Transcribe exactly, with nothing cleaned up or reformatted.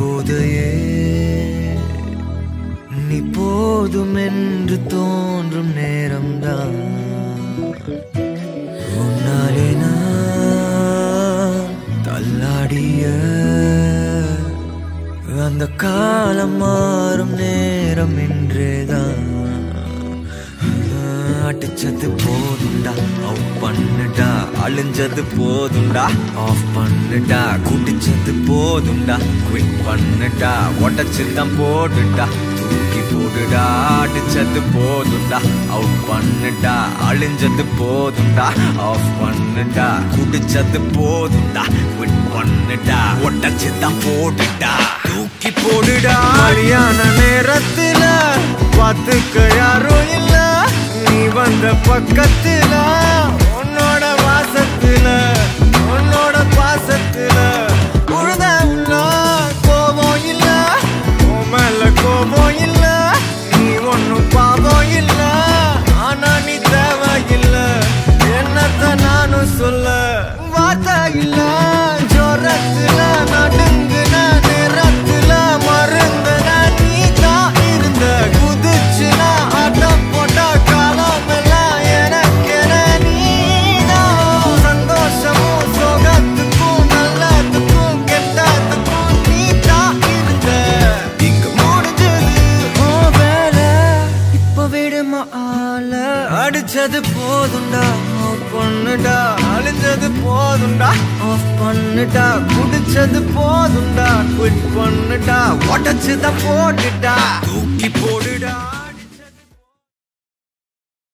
போதையே நீ போதும் என்று தோன்றும் நேரம்தான் உன்னாலே நான் தள்ளாடிய அந்த காலம் மாறும் நேரம் என்றேதான் அடிச்சது போதுண்டா அவுட் பண்ணுடா அழிஞ்சது போதுண்டா ஆஃப் பண்ணுடா குடிச்சது போதுண்டா குவிட் பண்ணுடா உடச்சுதான் போடுடா தூக்கி போடுடா அடிச்சது போதுண்டா அவுட் பண்ணுடா அழிஞ்சது போதுண்டா ஆஃப் பண்ணுடா குடிச்சது போதுண்டா குவிட் பண்ணுடா உடச்சுதான் போடுடா தூக்கி போடுடா சரியான நேரத்துல பார்த்துக்க யாரும் இல்ல நீ வந்த பக்கத்துல உன்னோட வாசத்துல உன்னோட பாசத்துல உழுத உள்ள கோபம் இல்ல உன் மேல கோபம் இல்ல நீ ஒன்னும் பாவம் இல்ல ஆனா நீ தேவையில்ல என்னத்த நானும் சொல்ல வார்த்தை இல்ல ஜோரத்துல நடுங்குன நேரத்துல மருந்துன நீ தான் இருந்த குதிச்சுனா ஆட்டம் போட்ட காலம் எல்லாம் எனக்கென நீதான் சந்தோஷமும் சோகத்துக்கும் நல்லதுக்கும் கெட்டதுக்கும் நீ தான் இருந்த இங்க முடிஞ்சது ஓ வேலை இப்ப விடுமா ஆள அடிச்சது போதுண்டா பொண்ணுடா அழிஞ்சது போதுண்டா ஆஃப் பண்ணுடா குடிச்சது போதுண்டா குவிட் பண்ணுடா உடச்சுதான் போட்டுடா தூக்கி போடுடா